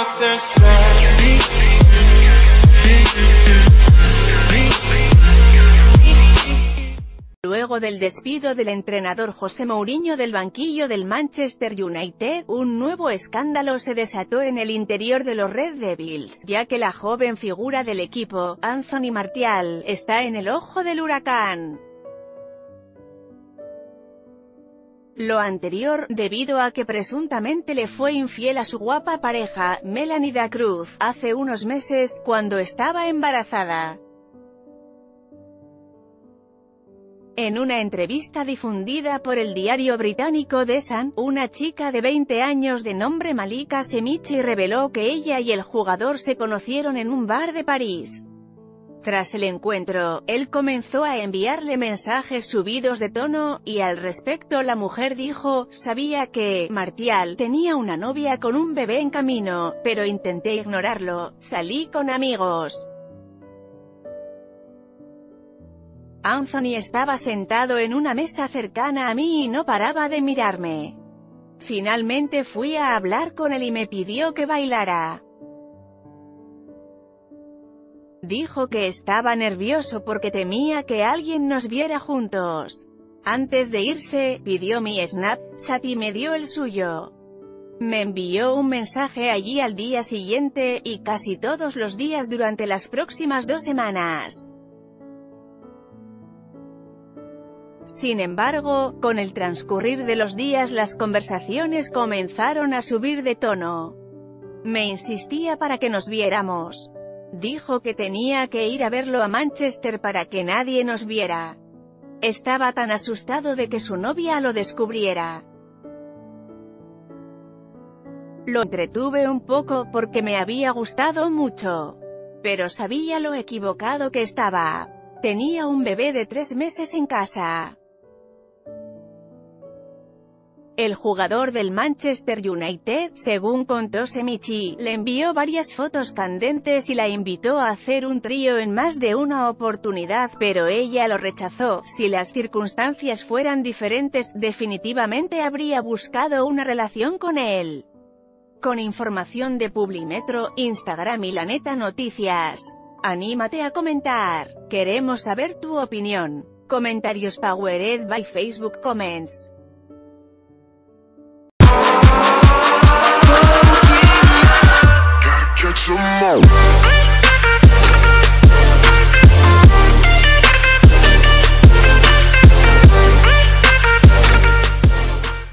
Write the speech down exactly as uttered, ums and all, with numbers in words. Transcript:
Luego del despido del entrenador José Mourinho del banquillo del Manchester United, un nuevo escándalo se desató en el interior de los Red Devils, ya que la joven figura del equipo, Anthony Martial, está en el ojo del huracán. Lo anterior, debido a que presuntamente le fue infiel a su guapa pareja, Melanie da Cruz, hace unos meses, cuando estaba embarazada. En una entrevista difundida por el diario británico The Sun, una chica de veinte años de nombre Malika Semichi reveló que ella y el jugador se conocieron en un bar de París. Tras el encuentro, él comenzó a enviarle mensajes subidos de tono, y al respecto la mujer dijo: «Sabía que Martial tenía una novia con un bebé en camino, pero intenté ignorarlo, salí con amigos». Anthony estaba sentado en una mesa cercana a mí y no paraba de mirarme. Finalmente fui a hablar con él y me pidió que bailara. Dijo que estaba nervioso porque temía que alguien nos viera juntos. Antes de irse, pidió mi Snapchat y me dio el suyo. Me envió un mensaje allí al día siguiente, y casi todos los días durante las próximas dos semanas. Sin embargo, con el transcurrir de los días las conversaciones comenzaron a subir de tono. Me insistía para que nos viéramos. Dijo que tenía que ir a verlo a Manchester para que nadie nos viera. Estaba tan asustado de que su novia lo descubriera. Lo entretuve un poco porque me había gustado mucho. Pero sabía lo equivocado que estaba. Tenía un bebé de tres meses en casa. El jugador del Manchester United, según contó Semichi, le envió varias fotos candentes y la invitó a hacer un trío en más de una oportunidad, pero ella lo rechazó. Si las circunstancias fueran diferentes, definitivamente habría buscado una relación con él. Con información de Publimetro, Instagram y La Neta Noticias. Anímate a comentar. Queremos saber tu opinión. Comentarios powered by Facebook Comments.